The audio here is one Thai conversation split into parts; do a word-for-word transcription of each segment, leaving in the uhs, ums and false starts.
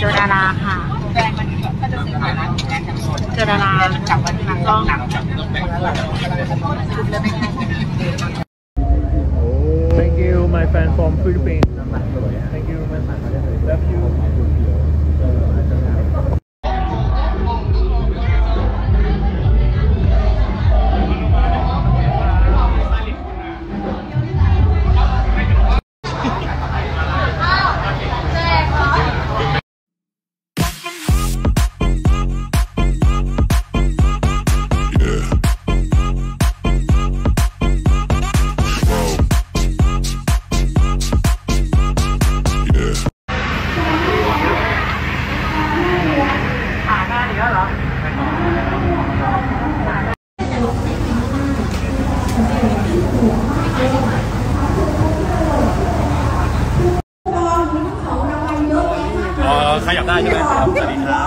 อดาราค่ะเจอดาราจับวันที่กล้อง Thank you my fan from Philippines Thank you love you ใครอยากได้ใช่ไหมครับสวัสดีครับ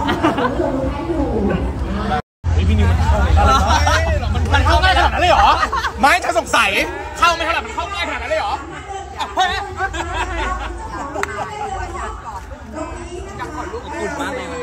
พี่นิวมันเข้ามันเข้าง่ายขนาดนั้นเลยเหรอไม่ถ้าสงสัยเข้าไม่เท่าไหร่มันเข้าง่ายขนาดนั้นเลยเหรออยากกอดลูกอบอุ่นมากเลย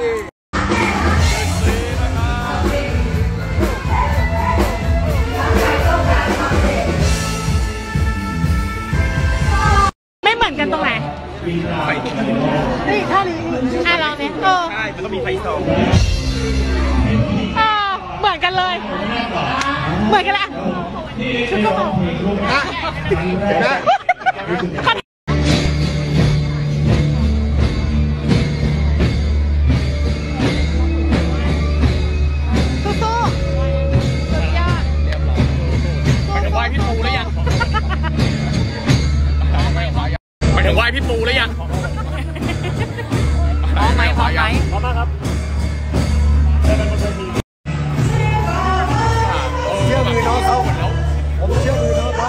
ไม่เหมือนกันตรงไหนไฟนี่ท่านี้อ่ะลองเนี่ยเออใช่มันต้องมีไฟสองเออเหมือนกันเลยเหมือนกันแหละชุดก็บอกอ่ะได้สู้ๆสุดยอดไปถึงไหว้พี่ปูแล้วยังไปถึงไหว้พี่ปูแล้วยังพร้อมไหมพร้อมไหมพร้อมมากครับเชื่อมือน้องเขาผมเชื่อมือน้องเขา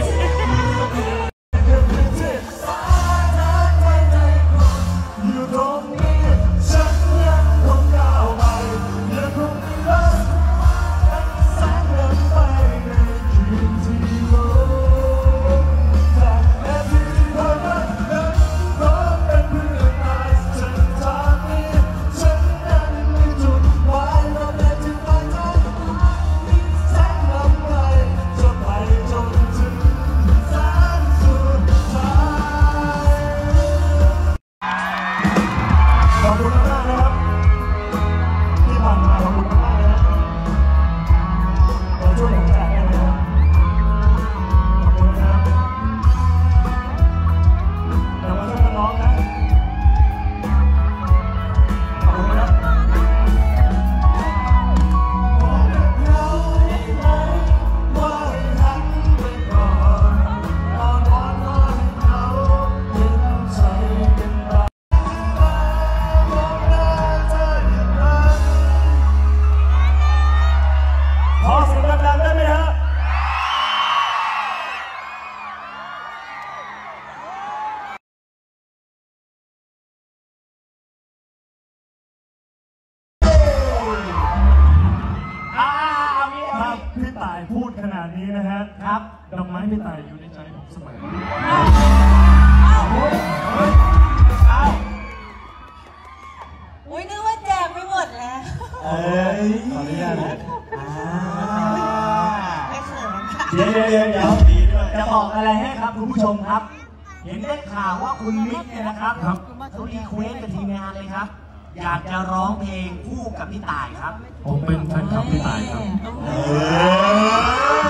พี่ต่ายพูดขนาดนี้นะฮะครับดอกไม้พี่ต่ายอยู่ในใจผมเสมออ้าวอุ้ยนึกว่าแจกไปหมดแล้วเอ้ยขออนุญาตเลยไม่เขินค่ะเดี๋ยวเดี๋ยวเดี๋ยวจะบอกอะไรให้ครับคุณผู้ชมครับเห็นได้ข่าวว่าคุณมิกเนี่ยนะครับเขารีเควสกับทีมงานเลยครับอยากจะร้องเพลงคู่กับพี่ต่ายครับผมเป็นแฟนคลับพี่ต่ายครับ